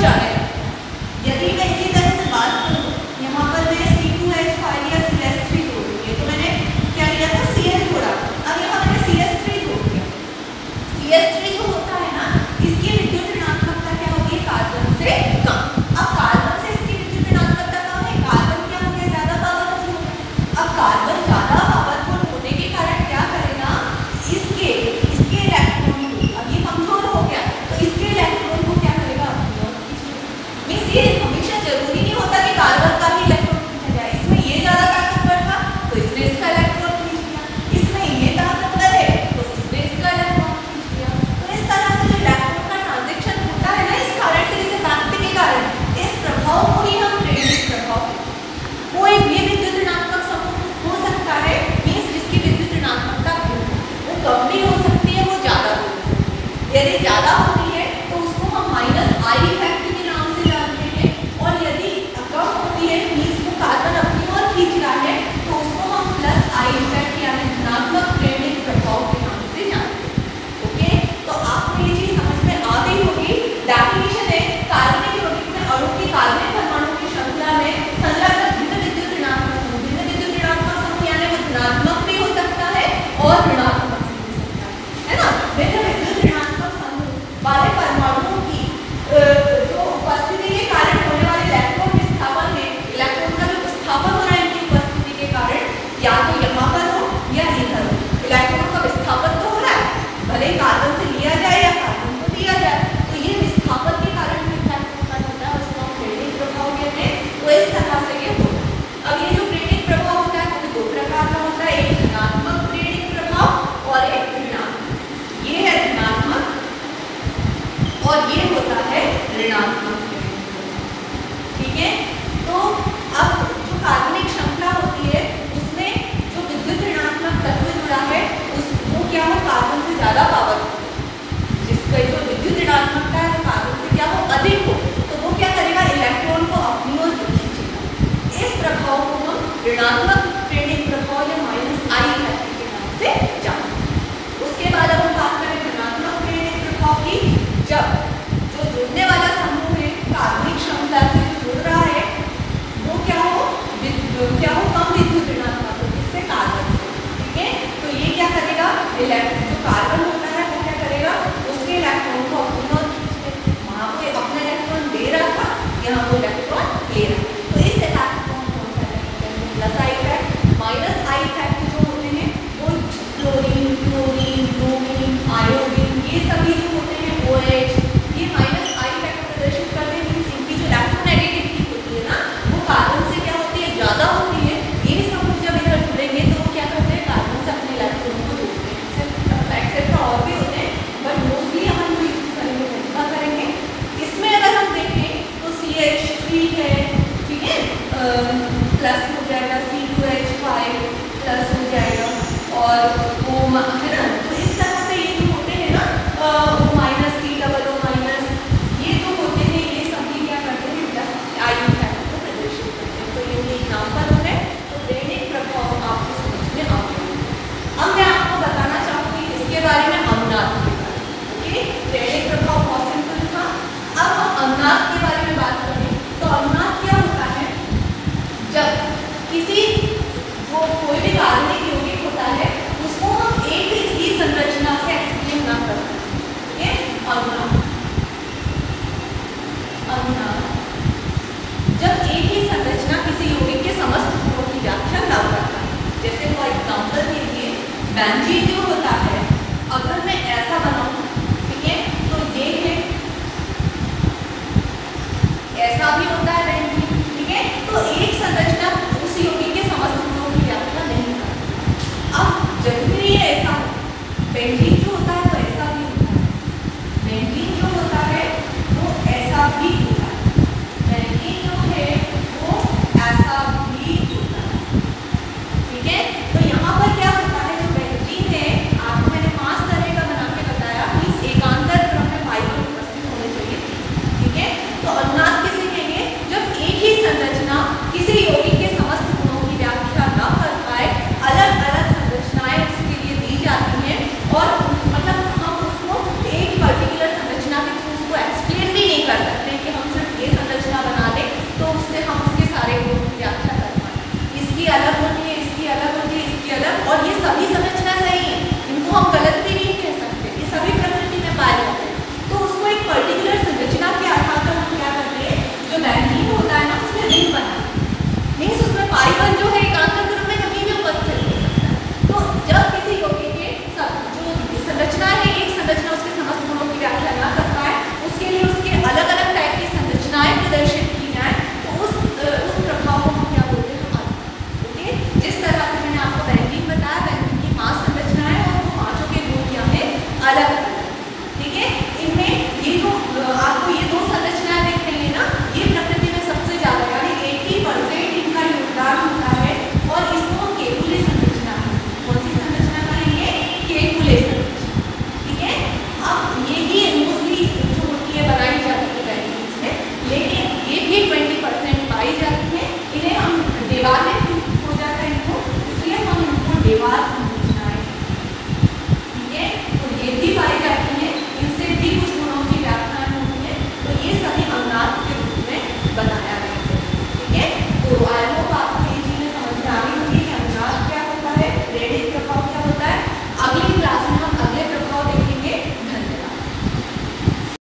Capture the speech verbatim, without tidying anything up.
जाने लगता है। यदि मैं इसी तरह से बात करूँ, यहाँ पर मैं सी टू एच फाइव या सी एस थ्री जोड़ रही है, तो मैंने क्या लिया था, सी एच जोड़ा, अब यहाँ मैंने सी एस थ्री जोड़ दिया। सी एस थ्री जो होता है ना, इसकी विद्युत ऋणात्मकता क्या होगी, कार्बन से कम। अब कार्बन से इसकी विद्युत ऋणात्मकता कम है, कार्बन क्या हो गया, ज्यादा पावरफुल हो गया। अब कार्बन ज्यादा पावरफुल होने के कारण क्या करेगा, इसके इसके इलेक्ट्रॉन को, अब ये कमजोर हो गया तो इसके इलेक्ट्रॉन को क्या करेगा, अपनी ओर खींचेगा। मींस ये हमेशा जरूरी नहीं होता कि कार्बन का ही इलेक्ट्रॉन खींचा जाए। इसमें ये ज्यादा ताकतवर था तो इसने इसका इलेक्ट्रॉन खींच लिया, इसमें ये ताकतवर है तो इसने इसका इलेक्ट्रॉन खींच लिया। तो इस तरह से जो इलेक्ट्रॉन का ट्रांजिशन होता है ना, इस कारण से, इसे ताकत के कारण, इस प्रभाव को ही हम प्रेरित प्रभाव कहते हैं। कोई भी विद्युत ऋणात्मक समूह हो सकता है, मींस जिसकी विद्युत ऋणात्मकता वो कम भी हो सकती है, वो ज्यादा भी हो सकती है। यदि ज्यादा होती है तो उसको हम माइनस आई इफेक्ट के नाम से जानते हैं, और यदि कम होती है, मींस वो कार्बन अपनी ओर खींच रहा है, तो उसको हम प्लस आई इफेक्ट यानी ऋणात्मक प्रेरणिक प्रभाव के नाम से जानते हैं। ओके, तो आपको ये चीज समझ में आ गई होगी। डेफिनेशन है, कार्बनिक यौगिक में अणु की कार्बनिक परमाणु की श्रृंखला में संलग्न भिन्न विद्युत ऋणात्मक समूह, भिन्न विद्युत ऋणात्मक समूह यानी वो धनात्मक भी हो सकता है और ऋणात्मक भी हो सकता है, है ना। भिन्न विद्युत ऋणात्मक समूह वाले परमाणुओं की अ, जो उपस्थिति के कारण होने वाले इलेक्ट्रॉन विस्थापन में, इलेक्ट्रॉन का जो विस्थापन हो रहा है इनकी उपस्थिति के कारण, या तो यहाँ पर हो या इधर हो, इलेक्ट्रॉन का विस्थापन तो हो रहा है, भले ही कार्बन से लिया जाए या कार्बन को दिया जाए, तो ये विस्थापन के कारण भी इलेक्ट्रॉन होता है, उसको हम प्रेरणिक प्रभाव कहते हैं। तो इस तरह से ये होता है। अब ये जो प्रेरणिक प्रभाव होता है वो दो प्रकार का होता है, एक धनात्मक प्रेरणिक प्रभाव और एक ऋणात्मक। ये है धनात्मक और ये होता है ऋणात्मक प्रेरणिक प्रभाव। ठीक है, तो अब जो कार्बनिक श्रृंखला होती है उसमें जो विद्युत ऋणात्मक तत्व जुड़ा है उस वो क्या हो, कार्बन से ज्यादा पावरफुल, जिसका जो विद्युत ऋणात्मकता है वो कार्बन से क्या हो, अधिक हो, तो वो क्या करेगा, इलेक्ट्रॉन को अपनी ओर खींचेगा। इस प्रभाव को हम ऋणात्मक प्रेरणिक प्रभाव या माइनस आई इफेक्ट के नाम से जानते हैं। उसके बाद अब हम बात करें धनात्मक प्रेरणिक प्रभाव की, जब जो जुड़ने वाला समूह है कार्बनिक श्रृंखला से जुड़ रहा है वो क्या हो, क्या हो, कम विद्युत ऋणात्मक हो, इससे कार्बन से। ठीक है, तो ये क्या करेगा, इलेक्ट्रॉन जो कार्बन होता है वो क्या करेगा, उसके इलेक्ट्रॉन को अपनी ओर खींचेगा। वहाँ पे अपना इलेक्ट्रॉन दे रहा था, यहाँ वो इलेक्ट्रॉन ले रहा है, तो इस इफेक्ट को हम कौन सा कहते हैं, plus I effect. Minus I effect जो होते हैं वो क्लोरीन, क्लोरीन, ब्रोमीन, आयोडीन, ये सभी जो होते हैं ओ एच, ये माइनस आई इफेक्ट प्रदर्शित करते हैं। मींस इनकी जो इलेक्ट्रोनेगेटिविटी होती है ना, वो कार्बन से क्या होती है, ज्यादा होती है। ये समूह जब इधर जुड़ेंगे तो वो क्या करते हैं, कार्बन से अपने इलेक्ट्रॉन को जोड़ते हैं। एक्सेट्रा और भी होते हैं, बट मोस्टली हम जो यूज करेंगे क्या करेंगे। इसमें अगर हम देखें तो सी एच थ्री है, ठीक है, प्लस हो जाएगा, C two H five plus हो जाएगा, और वो है ना, तो इस तरह से ये जो होते हैं ना, वो minus C double O minus, ये जो होते हैं ये सभी क्या करते हैं, प्लस आई इफेक्ट को प्रदर्शित करते हैं। तो ये एग्जाम्पल होते हैं, तो प्रेरणिक प्रभाव आपको समझ में आ गया। अब मैं आपको बताना चाहूँगी इसके बारे में, अनुनाद के बारे में। ओके, प्रेरणिक प्रभाव बहुत सिंपल था। अब हम अनुनाद के बारे में बात करें तो अनुनाद क्या होता है, जब किसी वो कोई भी कार्बनिक यौगिक होता है उसको हम एक ही संरचना से एक्सप्लेन ना कर सकते। ठीक है, अनुनाद अनुनाद जब एक ही संरचना किसी यौगिक के समस्त गुणों की व्याख्या ना करता है। जैसे फॉर एग्जाम्पल के लिए बेंजीन जो होता है, अगर मैं ऐसा बनाऊं, ठीक है, तो ये है, ऐसा भी होता है बेंजीन। ठीक है, तो एक संरचना उस यौगिक के समस्त गुणों की व्याख्या नहीं करती। अब जरूरी है ऐसा, बेंजीन जो होता है वो ऐसा भी होता है, बेंजीन जो होता है वो ऐसा भी होता है, बेंजीन जो है वो ऐसा भी होता है। ठीक है, तो यहाँ पर क्या होता है, जो बेंजीन है, आपको मैंने पांच तरह का बना के बताया, मींस एकांतर क्रम में पाइप उपस्थित होने चाहिए। ठीक है, तो अनुनाद किसे कहेंगे, जब एक ही संरचना किसी यौगिक के समस्त गुणों की व्याख्या न कर पाए, अलग अलग संरचनाएं उसके लिए दी जाती हैं और ये मार्क्स